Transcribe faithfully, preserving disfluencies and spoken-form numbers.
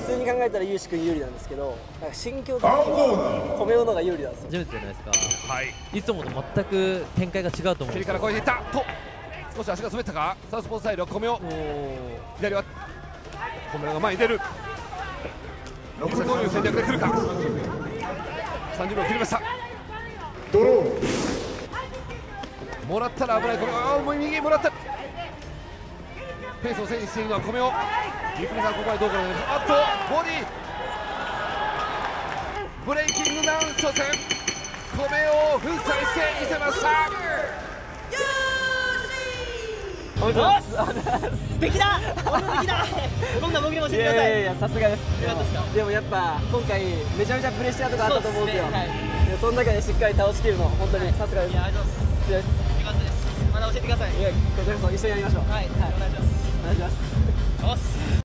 普通に考えたらユーシ君有利なんですけど、なんか心境的には米尾の方が有利なんですよ。 初めてじゃないですか。 はい、 いつもと全く展開が違うと思う。 蹴りから越えていったと、少し足が滑ったか。サウスポーサイド米尾、左は米尾が前に出る。どういう戦略で来るか。さんじゅうびょう切りました。ドローもらったら危ない。米尾、ああ右もらった。ペースを制にしているのは米尾。ゆくみさんここまでどうかな。あっとボディブレイキングダウン初戦、米尾を粉砕してみせました。 おめでとうございます。 できた俺もできた今度は僕にも教えてください。 いやいや、さすがです。 よかったですか。 でもやっぱ今回めちゃめちゃプレッシャーとかあったと思うんですよ。 そうですね、はい、 でその中でしっかり倒しきるの本当にさすがです。 いや、ありがとうございます。 強いです。 よかったです。まだ教えてください。 いや、こちらこそ一緒にやりましょう。 はい、はい、お願いします。 お願いします。 おっす。